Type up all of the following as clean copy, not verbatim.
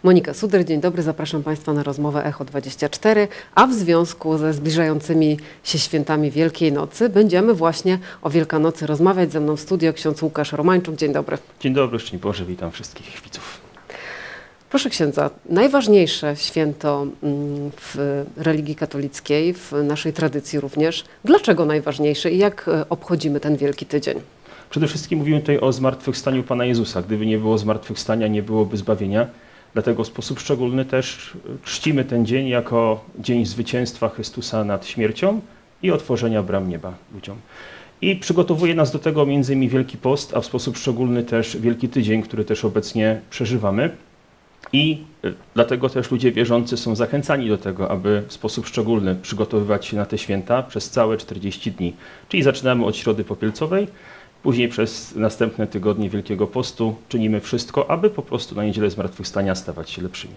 Monika Suder, dzień dobry, zapraszam Państwa na rozmowę Echo24, a w związku ze zbliżającymi się świętami Wielkiej Nocy będziemy właśnie o Wielkanocy rozmawiać. Ze mną w studio ksiądz Łukasz Romańczuk, dzień dobry. Dzień dobry, szczęść Boże, witam wszystkich widzów. Proszę księdza, najważniejsze święto w religii katolickiej, w naszej tradycji również. Dlaczego najważniejsze i jak obchodzimy ten Wielki Tydzień? Przede wszystkim mówimy tutaj o zmartwychwstaniu Pana Jezusa. Gdyby nie było zmartwychwstania, nie byłoby zbawienia. Dlatego w sposób szczególny też czcimy ten dzień jako dzień zwycięstwa Chrystusa nad śmiercią i otworzenia bram nieba ludziom. I przygotowuje nas do tego m.in. Wielki Post, a w sposób szczególny też Wielki Tydzień, który też obecnie przeżywamy. I dlatego też ludzie wierzący są zachęcani do tego, aby w sposób szczególny przygotowywać się na te święta przez całe 40 dni. Czyli zaczynamy od Środy Popielcowej, później przez następne tygodnie Wielkiego Postu czynimy wszystko, aby po prostu na Niedzielę Zmartwychwstania stawać się lepszymi.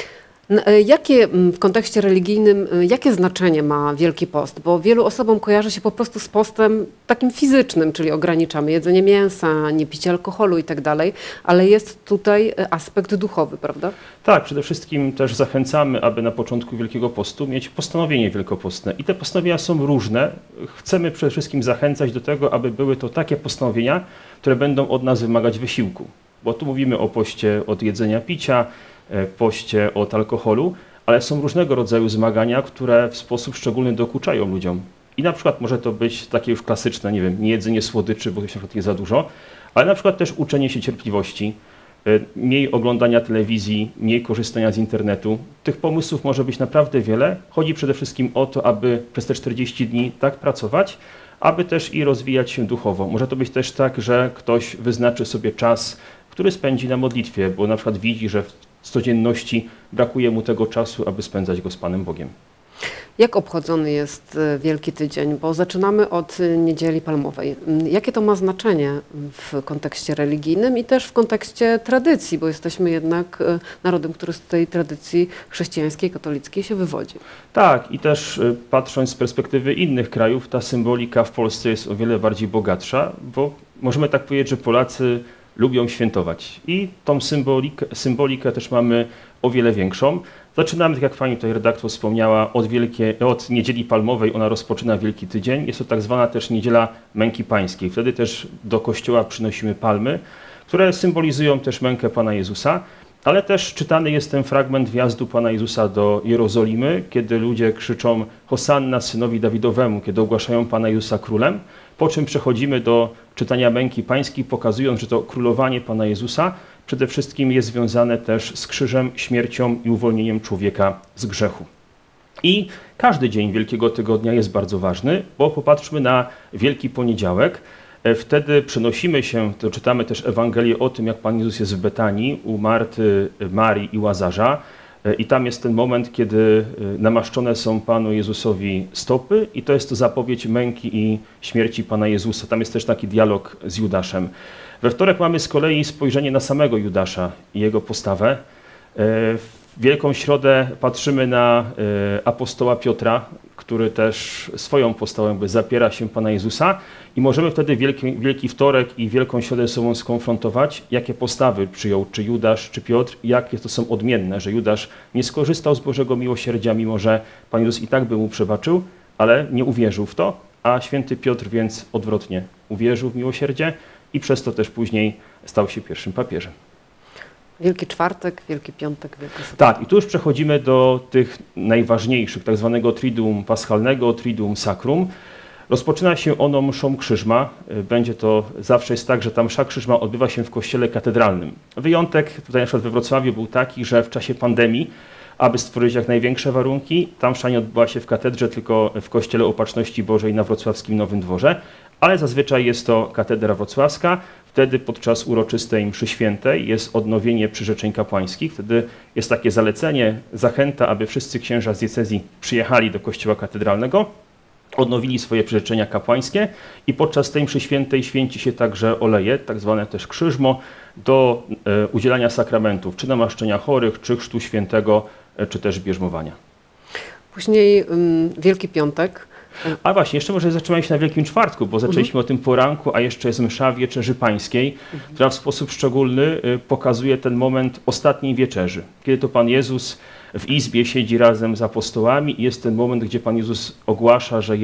Jakie w kontekście religijnym, jakie znaczenie ma Wielki Post? Bo wielu osobom kojarzy się po prostu z postem takim fizycznym, czyli ograniczamy jedzenie mięsa, nie picie alkoholu i tak dalej, ale jest tutaj aspekt duchowy, prawda? Tak, przede wszystkim też zachęcamy, aby na początku Wielkiego Postu mieć postanowienie wielkopostne. I te postanowienia są różne. Chcemy przede wszystkim zachęcać do tego, aby były to takie postanowienia, które będą od nas wymagać wysiłku. Bo tu mówimy o poście od jedzenia, picia, poście od alkoholu, ale są różnego rodzaju zmagania, które w sposób szczególny dokuczają ludziom. I na przykład może to być takie już klasyczne, nie wiem, nie jedzenie słodyczy, bo to się na przykład jest za dużo, ale na przykład też uczenie się cierpliwości, mniej oglądania telewizji, mniej korzystania z internetu. Tych pomysłów może być naprawdę wiele. Chodzi przede wszystkim o to, aby przez te 40 dni tak pracować, aby też i rozwijać się duchowo. Może to być też tak, że ktoś wyznaczy sobie czas, który spędzi na modlitwie, bo na przykład widzi, że w codzienności brakuje mu tego czasu, aby spędzać go z Panem Bogiem. Jak obchodzony jest Wielki Tydzień? Bo zaczynamy od Niedzieli Palmowej. Jakie to ma znaczenie w kontekście religijnym i też w kontekście tradycji, bo jesteśmy jednak narodem, który z tej tradycji chrześcijańskiej, katolickiej się wywodzi. Tak, i też patrząc z perspektywy innych krajów, ta symbolika w Polsce jest o wiele bardziej bogatsza, bo możemy tak powiedzieć, że Polacy lubią świętować i tą symbolikę też mamy o wiele większą. Zaczynamy, tak jak pani tutaj redaktor wspomniała, od Niedzieli Palmowej, ona rozpoczyna Wielki Tydzień. Jest to tak zwana też Niedziela Męki Pańskiej. Wtedy też do kościoła przynosimy palmy, które symbolizują też mękę Pana Jezusa, ale też czytany jest ten fragment wjazdu Pana Jezusa do Jerozolimy, kiedy ludzie krzyczą Hosanna synowi Dawidowemu, kiedy ogłaszają Pana Jezusa królem, po czym przechodzimy do czytania męki pańskiej, pokazując, że to królowanie Pana Jezusa przede wszystkim jest związane też z krzyżem, śmiercią i uwolnieniem człowieka z grzechu. I każdy dzień Wielkiego Tygodnia jest bardzo ważny, bo popatrzmy na Wielki Poniedziałek. Wtedy przenosimy się, to czytamy też Ewangelię o tym, jak Pan Jezus jest w Betanii u Marty, Marii i Łazarza. I tam jest ten moment, kiedy namaszczone są Panu Jezusowi stopy i to jest to zapowiedź męki i śmierci Pana Jezusa. Tam jest też taki dialog z Judaszem. We wtorek mamy z kolei spojrzenie na samego Judasza i jego postawę. W Wielką Środę patrzymy na apostoła Piotra, który też swoją postawą jakby zapiera się Pana Jezusa i możemy wtedy Wielki Wtorek i Wielką Środę ze sobą skonfrontować, jakie postawy przyjął, czy Judasz, czy Piotr, jakie to są odmienne, że Judasz nie skorzystał z Bożego miłosierdzia, mimo że Pan Jezus i tak by mu przebaczył, ale nie uwierzył w to, a święty Piotr więc odwrotnie uwierzył w miłosierdzie i przez to też później stał się pierwszym papieżem. Wielki Czwartek, Wielki Piątek, Wielka Sobota. Tak, i tu już przechodzimy do tych najważniejszych, tak zwanego Triduum Paschalnego, Triduum Sacrum. Rozpoczyna się ono mszą Krzyżma. Będzie to, zawsze jest tak, że ta msza Krzyżma odbywa się w kościele katedralnym. Wyjątek tutaj na przykład we Wrocławiu był taki, że w czasie pandemii, aby stworzyć jak największe warunki, ta msza nie odbyła się w katedrze, tylko w kościele Opatrzności Bożej na wrocławskim Nowym Dworze, ale zazwyczaj jest to katedra wrocławska. Wtedy podczas uroczystej mszy świętej jest odnowienie przyrzeczeń kapłańskich. Wtedy jest takie zalecenie, zachęta, aby wszyscy księża z diecezji przyjechali do kościoła katedralnego, odnowili swoje przyrzeczenia kapłańskie i podczas tej mszy świętej święci się także oleje, tak zwane też krzyżmo, do udzielania sakramentów, czy namaszczenia chorych, czy chrztu świętego, czy też bierzmowania. Później Wielki Piątek. A właśnie, jeszcze może zatrzymajmy się na Wielkim Czwartku, bo zaczęliśmy o tym poranku, a jeszcze jest msza Wieczerzy Pańskiej, która w sposób szczególny pokazuje ten moment ostatniej wieczerzy, kiedy to Pan Jezus w izbie siedzi razem z apostołami i jest ten moment, gdzie Pan Jezus ogłasza, że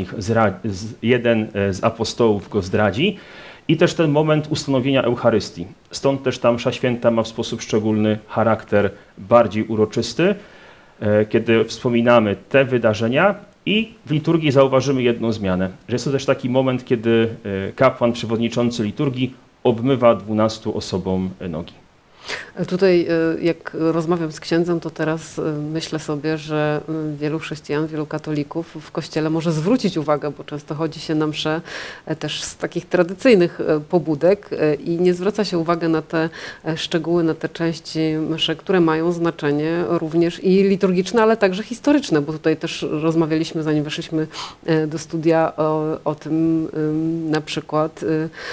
jeden z apostołów go zdradzi. I też ten moment ustanowienia Eucharystii. Stąd też ta msza święta ma w sposób szczególny charakter bardziej uroczysty, kiedy wspominamy te wydarzenia i w liturgii zauważymy jedną zmianę, że jest to też taki moment, kiedy kapłan przewodniczący liturgii obmywa 12 osobom nogi. Tutaj jak rozmawiam z księdzem, to teraz myślę sobie, że wielu chrześcijan, wielu katolików w kościele może zwrócić uwagę, bo często chodzi się na msze też z takich tradycyjnych pobudek i nie zwraca się uwagi na te szczegóły, na te części mszy, które mają znaczenie również i liturgiczne, ale także historyczne, bo tutaj też rozmawialiśmy, zanim weszliśmy do studia, o tym na przykład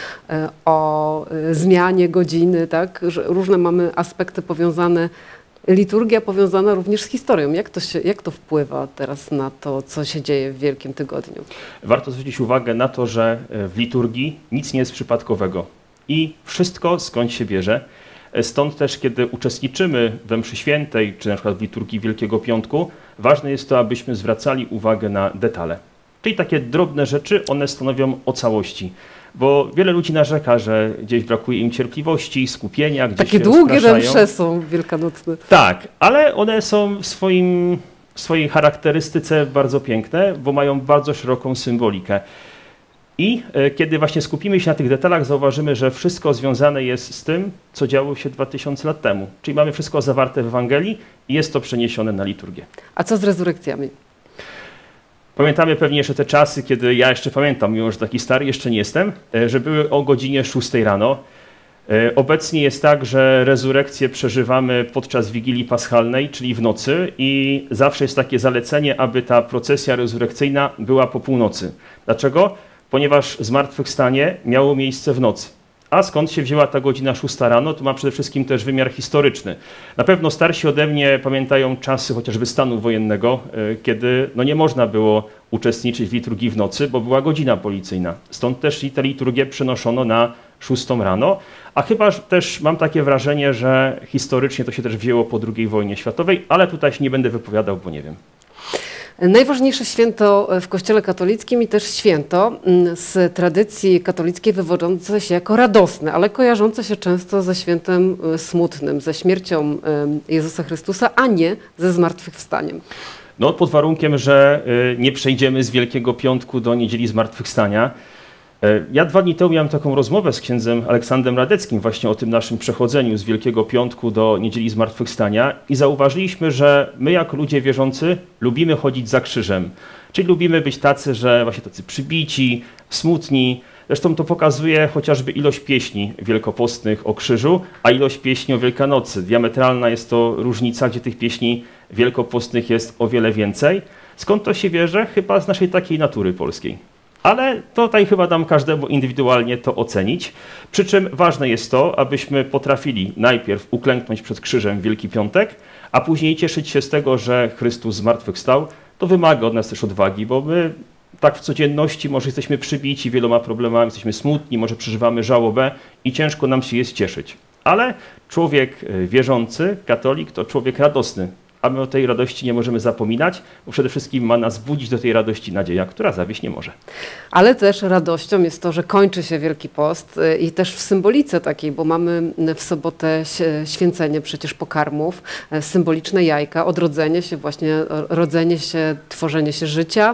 o zmianie godziny, tak, że różne mamy aspekty powiązane, liturgia powiązana również z historią. Jak to wpływa teraz na to, co się dzieje w Wielkim Tygodniu? Warto zwrócić uwagę na to, że w liturgii nic nie jest przypadkowego i wszystko skąd się bierze. Stąd też, kiedy uczestniczymy we mszy świętej, czy na przykład w liturgii Wielkiego Piątku, ważne jest to, abyśmy zwracali uwagę na detale. Czyli takie drobne rzeczy, one stanowią o całości. Bo wiele ludzi narzeka, że gdzieś brakuje im cierpliwości, skupienia, gdzieś takie się długie te rozpraszają. msze są wielkanocne. Tak, ale one są w swojej charakterystyce bardzo piękne, bo mają bardzo szeroką symbolikę. I kiedy właśnie skupimy się na tych detalach, zauważymy, że wszystko związane jest z tym, co działo się 2000 lat temu. Czyli mamy wszystko zawarte w Ewangelii i jest to przeniesione na liturgię. A co z rezurekcjami? Pamiętamy pewnie jeszcze te czasy, kiedy ja jeszcze pamiętam, mimo że taki stary jeszcze nie jestem, że były o godzinie 6 rano. Obecnie jest tak, że rezurekcję przeżywamy podczas Wigilii Paschalnej, czyli w nocy i zawsze jest takie zalecenie, aby ta procesja rezurekcyjna była po północy. Dlaczego? Ponieważ zmartwychwstanie miało miejsce w nocy. A skąd się wzięła ta godzina 6 rano, to ma przede wszystkim też wymiar historyczny. Na pewno starsi ode mnie pamiętają czasy chociażby stanu wojennego, kiedy nie można było uczestniczyć w liturgii w nocy, bo była godzina policyjna. Stąd też i tę liturgię przenoszono na 6 rano, a chyba też mam takie wrażenie, że historycznie to się też wzięło po II wojnie światowej, ale tutaj się nie będę wypowiadał, bo nie wiem. Najważniejsze święto w Kościele katolickim i też święto z tradycji katolickiej wywodzące się jako radosne, ale kojarzące się często ze świętem smutnym, ze śmiercią Jezusa Chrystusa, a nie ze zmartwychwstaniem. No, pod warunkiem, że nie przejdziemy z Wielkiego Piątku do Niedzieli Zmartwychwstania. Ja 2 dni temu miałem taką rozmowę z księdzem Aleksandrem Radeckim właśnie o tym naszym przechodzeniu z Wielkiego Piątku do Niedzieli Zmartwychwstania i zauważyliśmy, że my jako ludzie wierzący lubimy chodzić za krzyżem. Czyli lubimy być tacy, że właśnie tacy przybici, smutni. Zresztą to pokazuje chociażby ilość pieśni wielkopostnych o krzyżu, a ilość pieśni o Wielkanocy. Diametralna jest to różnica, gdzie tych pieśni wielkopostnych jest o wiele więcej. Skąd to się bierze? Chyba z naszej takiej natury polskiej. Ale tutaj chyba dam każdemu indywidualnie to ocenić. Przy czym ważne jest to, abyśmy potrafili najpierw uklęknąć przed krzyżem w Wielki Piątek, a później cieszyć się z tego, że Chrystus zmartwychwstał. To wymaga od nas też odwagi, bo my tak w codzienności może jesteśmy przybici wieloma problemami, jesteśmy smutni, może przeżywamy żałobę i ciężko nam się jest cieszyć. Ale człowiek wierzący, katolik, to człowiek radosny. A my o tej radości nie możemy zapominać, bo przede wszystkim ma nas budzić do tej radości nadzieja, która zawieść nie może. Ale też radością jest to, że kończy się Wielki Post i też w symbolice takiej, bo mamy w sobotę święcenie przecież pokarmów, symboliczne jajka, odrodzenie się, właśnie rodzenie się, tworzenie się życia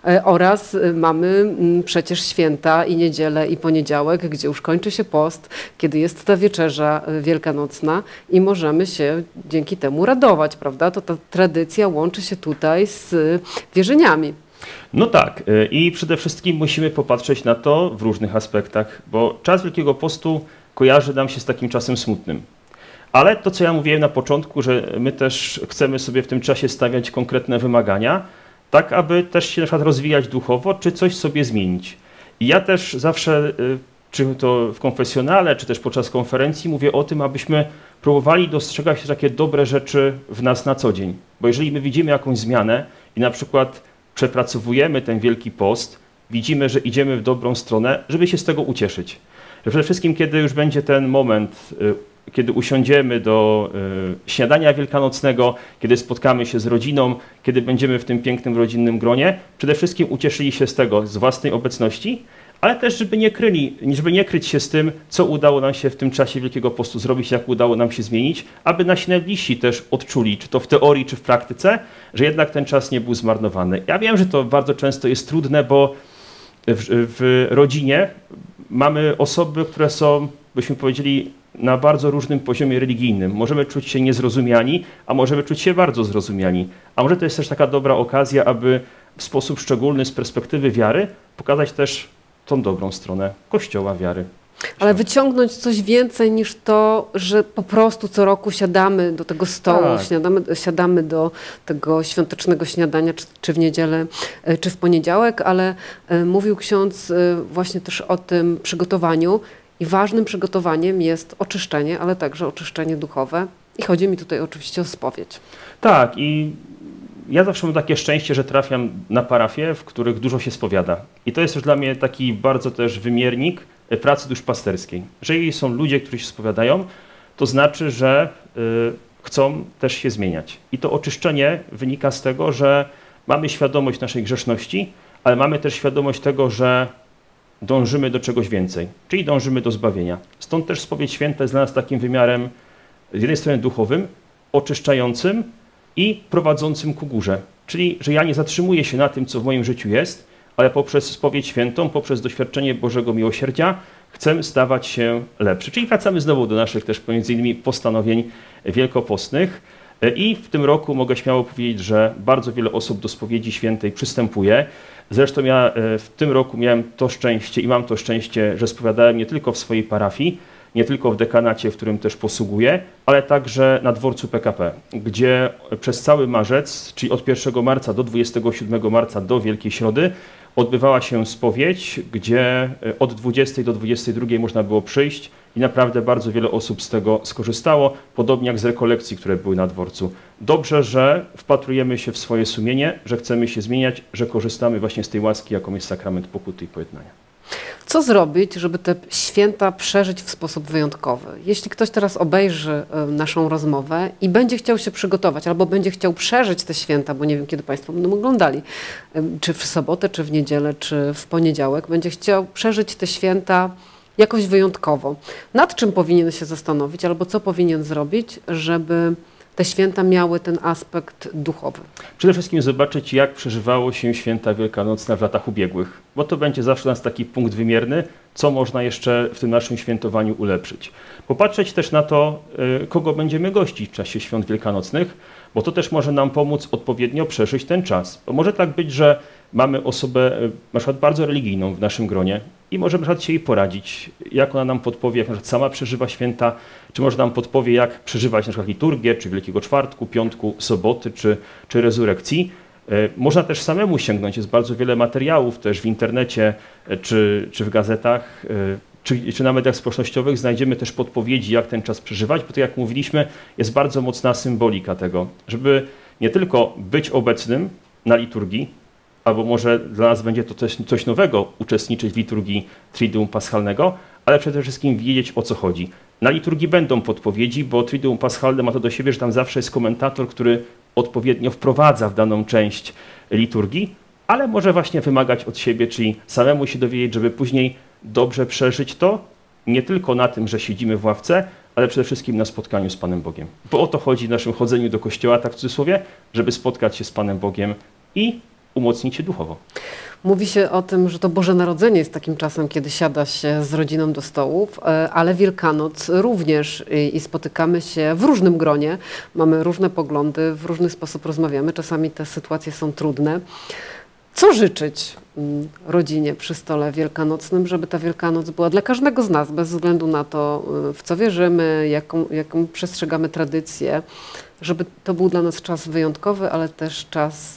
oraz mamy przecież święta i niedzielę i poniedziałek, gdzie już kończy się post, kiedy jest ta wieczerza wielkanocna i możemy się dzięki temu radować, prawda? To ta tradycja łączy się tutaj z wierzeniami. No tak i przede wszystkim musimy popatrzeć na to w różnych aspektach, bo czas Wielkiego Postu kojarzy nam się z takim czasem smutnym. Ale to, co ja mówiłem na początku, że my też chcemy sobie w tym czasie stawiać konkretne wymagania, tak aby też się na przykład rozwijać duchowo, czy coś sobie zmienić. I ja też zawsze, czy to w konfesjonale, czy też podczas konferencji mówię o tym, abyśmy próbowali dostrzegać takie dobre rzeczy w nas na co dzień. Bo jeżeli my widzimy jakąś zmianę i na przykład przepracowujemy ten Wielki Post, widzimy, że idziemy w dobrą stronę, żeby się z tego ucieszyć. Że przede wszystkim, kiedy już będzie ten moment, kiedy usiądziemy do śniadania wielkanocnego, kiedy spotkamy się z rodziną, kiedy będziemy w tym pięknym rodzinnym gronie, przede wszystkim ucieszyli się z tego, z własnej obecności, ale też, żeby nie kryć się z tym, co udało nam się w tym czasie Wielkiego Postu zrobić, jak udało nam się zmienić, aby nasi najbliżsi też odczuli, czy to w teorii, czy w praktyce, że jednak ten czas nie był zmarnowany. Ja wiem, że to bardzo często jest trudne, bo w rodzinie mamy osoby, które są, byśmy powiedzieli, na bardzo różnym poziomie religijnym. Możemy czuć się niezrozumiani, a możemy czuć się bardzo zrozumiani. A może to jest też taka dobra okazja, aby w sposób szczególny z perspektywy wiary pokazać też tą dobrą stronę Kościoła wiary. Ale wyciągnąć coś więcej niż to, że po prostu co roku siadamy do tego stołu, siadamy do tego świątecznego śniadania, czy w niedzielę, czy w poniedziałek, ale mówił ksiądz właśnie też o tym przygotowaniu i ważnym przygotowaniem jest oczyszczenie, ale także oczyszczenie duchowe i chodzi mi tutaj oczywiście o spowiedź. Tak, i ja zawsze mam takie szczęście, że trafiam na parafie, w których dużo się spowiada. I to jest też dla mnie taki bardzo też wymiernik pracy duszpasterskiej. Jeżeli są ludzie, którzy się spowiadają, to znaczy, że chcą też się zmieniać. I to oczyszczenie wynika z tego, że mamy świadomość naszej grzeszności, ale mamy też świadomość tego, że dążymy do czegoś więcej, czyli dążymy do zbawienia. Stąd też spowiedź święta jest dla nas takim wymiarem z jednej strony duchowym, oczyszczającym i prowadzącym ku górze. Czyli, że ja nie zatrzymuję się na tym, co w moim życiu jest, ale poprzez spowiedź świętą, poprzez doświadczenie Bożego miłosierdzia chcę stawać się lepszy. Czyli wracamy znowu do naszych też między innymi postanowień wielkopostnych. I w tym roku mogę śmiało powiedzieć, że bardzo wiele osób do spowiedzi świętej przystępuje. Zresztą ja w tym roku miałem to szczęście i mam to szczęście, że spowiadałem nie tylko w swojej parafii, nie tylko w dekanacie, w którym też posługuję, ale także na dworcu PKP, gdzie przez cały marzec, czyli od 1 marca do 27 marca do Wielkiej Środy, odbywała się spowiedź, gdzie od 20 do 22 można było przyjść i naprawdę bardzo wiele osób z tego skorzystało, podobnie jak z rekolekcji, które były na dworcu. Dobrze, że wpatrujemy się w swoje sumienie, że chcemy się zmieniać, że korzystamy właśnie z tej łaski, jaką jest sakrament pokuty i pojednania. Co zrobić, żeby te święta przeżyć w sposób wyjątkowy? Jeśli ktoś teraz obejrzy naszą rozmowę i będzie chciał się przygotować, albo będzie chciał przeżyć te święta, bo nie wiem, kiedy Państwo będą oglądali, czy w sobotę, czy w niedzielę, czy w poniedziałek, będzie chciał przeżyć te święta jakoś wyjątkowo. Nad czym powinien się zastanowić, albo co powinien zrobić, żeby te święta miały ten aspekt duchowy? Przede wszystkim zobaczyć, jak przeżywało się święta wielkanocne w latach ubiegłych, bo to będzie zawsze dla nas taki punkt wymierny, co można jeszcze w tym naszym świętowaniu ulepszyć. Popatrzeć też na to, kogo będziemy gościć w czasie świąt wielkanocnych, bo to też może nam pomóc odpowiednio przeżyć ten czas. Bo może tak być, że mamy osobę na przykład bardzo religijną w naszym gronie i możemy na przykład się jej poradzić, jak ona nam podpowie, jak na przykład sama przeżywa święta, czy może nam podpowie, jak przeżywać na przykład liturgię, czy Wielkiego Czwartku, Piątku, Soboty, czy Rezurekcji. Można też samemu sięgnąć, jest bardzo wiele materiałów też w internecie, czy w gazetach, czy na mediach społecznościowych znajdziemy też podpowiedzi, jak ten czas przeżywać, bo tak jak mówiliśmy, jest bardzo mocna symbolika tego, żeby nie tylko być obecnym na liturgii, albo może dla nas będzie to coś nowego, uczestniczyć w liturgii Triduum Paschalnego, ale przede wszystkim wiedzieć, o co chodzi. Na liturgii będą podpowiedzi, bo Triduum Paschalne ma to do siebie, że tam zawsze jest komentator, który odpowiednio wprowadza w daną część liturgii, ale może właśnie wymagać od siebie, czyli samemu się dowiedzieć, żeby później dobrze przeżyć to, nie tylko na tym, że siedzimy w ławce, ale przede wszystkim na spotkaniu z Panem Bogiem. Bo o to chodzi w naszym chodzeniu do kościoła, tak w cudzysłowie, żeby spotkać się z Panem Bogiem i umocnić się duchowo. Mówi się o tym, że to Boże Narodzenie jest takim czasem, kiedy siada się z rodziną do stołów, ale Wielkanoc również i spotykamy się w różnym gronie, mamy różne poglądy, w różny sposób rozmawiamy, czasami te sytuacje są trudne. Co życzyć rodzinie przy stole wielkanocnym, żeby ta Wielkanoc była dla każdego z nas, bez względu na to, w co wierzymy, jaką przestrzegamy tradycję, żeby to był dla nas czas wyjątkowy, ale też czas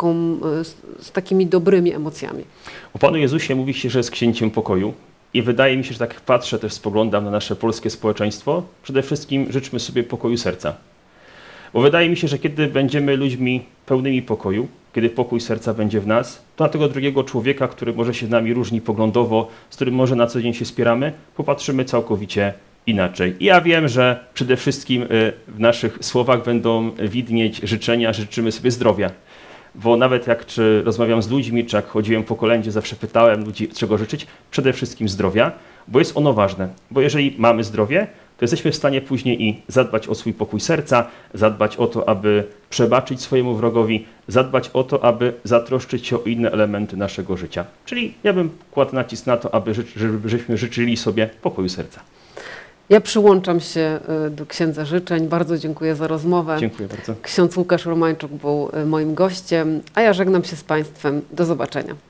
z takimi dobrymi emocjami. O Panu Jezusie mówi się, że jest księciem pokoju i wydaje mi się, że tak patrzę, też spoglądam na nasze polskie społeczeństwo, przede wszystkim życzmy sobie pokoju serca. Bo wydaje mi się, że kiedy będziemy ludźmi pełnymi pokoju, kiedy pokój serca będzie w nas, to na tego drugiego człowieka, który może się z nami różni poglądowo, z którym może na co dzień się spieramy, popatrzymy całkowicie inaczej. I ja wiem, że przede wszystkim w naszych słowach będą widnieć życzenia, życzymy sobie zdrowia. Bo nawet jak czy rozmawiam z ludźmi, czy jak chodziłem po kolędzie, zawsze pytałem ludzi, czego życzyć, przede wszystkim zdrowia, bo jest ono ważne. Bo jeżeli mamy zdrowie, to jesteśmy w stanie później i zadbać o swój pokój serca, zadbać o to, aby przebaczyć swojemu wrogowi, zadbać o to, aby zatroszczyć się o inne elementy naszego życia. Czyli ja bym kładł nacisk na to, żebyśmy życzyli sobie pokoju serca. Ja przyłączam się do księdza życzeń. Bardzo dziękuję za rozmowę. Dziękuję bardzo. Ksiądz Łukasz Romańczuk był moim gościem, a ja żegnam się z Państwem. Do zobaczenia.